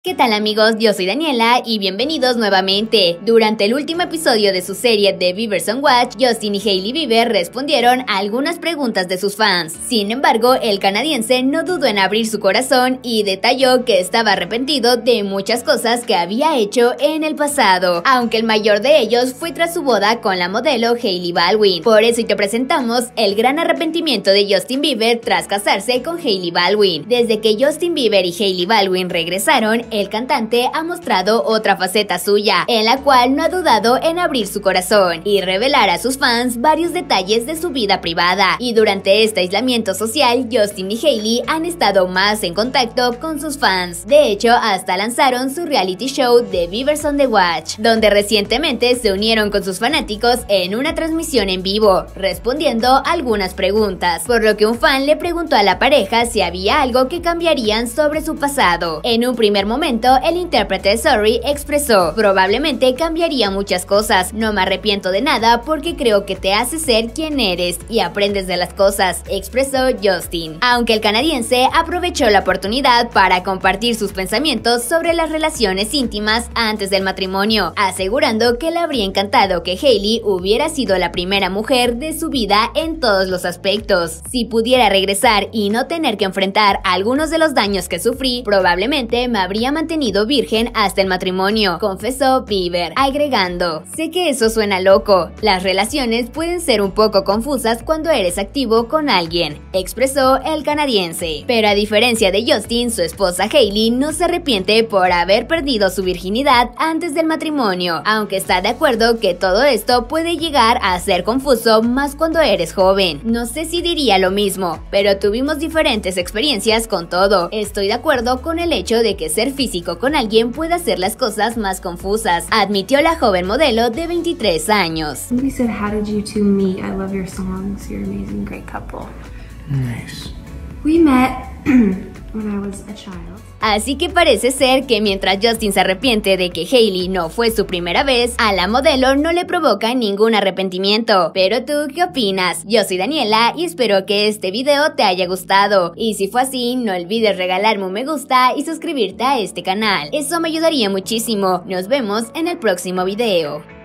¿Qué tal amigos? Yo soy Daniela y bienvenidos nuevamente. Durante el último episodio de su serie The Beavers on Watch, Justin y Hailey Bieber respondieron a algunas preguntas de sus fans. Sin embargo, el canadiense no dudó en abrir su corazón y detalló que estaba arrepentido de muchas cosas que había hecho en el pasado, aunque el mayor de ellos fue tras su boda con la modelo Hailey Baldwin. Por eso te presentamos el gran arrepentimiento de Justin Bieber tras casarse con Hailey Baldwin. Desde que Justin Bieber y Hailey Baldwin regresaron, el cantante ha mostrado otra faceta suya, en la cual no ha dudado en abrir su corazón y revelar a sus fans varios detalles de su vida privada. Y durante este aislamiento social, Justin y Hailey han estado más en contacto con sus fans. De hecho, hasta lanzaron su reality show The Beavers on the Watch, donde recientemente se unieron con sus fanáticos en una transmisión en vivo, respondiendo algunas preguntas, por lo que un fan le preguntó a la pareja si había algo que cambiarían sobre su pasado. En un primer momento, el intérprete de Sorry expresó: probablemente cambiaría muchas cosas, no me arrepiento de nada porque creo que te hace ser quien eres y aprendes de las cosas, expresó Justin. Aunque el canadiense aprovechó la oportunidad para compartir sus pensamientos sobre las relaciones íntimas antes del matrimonio, asegurando que le habría encantado que Hailey hubiera sido la primera mujer de su vida en todos los aspectos. Si pudiera regresar y no tener que enfrentar algunos de los daños que sufrí, probablemente me habría mantenido virgen hasta el matrimonio, confesó Bieber, agregando: sé que eso suena loco, las relaciones pueden ser un poco confusas cuando eres activo con alguien, expresó el canadiense. Pero a diferencia de Justin, su esposa Hailey no se arrepiente por haber perdido su virginidad antes del matrimonio, aunque está de acuerdo que todo esto puede llegar a ser confuso más cuando eres joven. No sé si diría lo mismo, pero tuvimos diferentes experiencias con todo. Estoy de acuerdo con el hecho de que ser físico con alguien puede hacer las cosas más confusas, admitió la joven modelo de 23 años. Somebody said, how did you two meet? I love your songs. You're an amazing, great couple. Nice. We met when I was a child. Así que parece ser que mientras Justin se arrepiente de que Hailey no fue su primera vez, a la modelo no le provoca ningún arrepentimiento. Pero tú, ¿qué opinas? Yo soy Daniela y espero que este video te haya gustado. Y si fue así, no olvides regalarme un me gusta y suscribirte a este canal. Eso me ayudaría muchísimo. Nos vemos en el próximo video.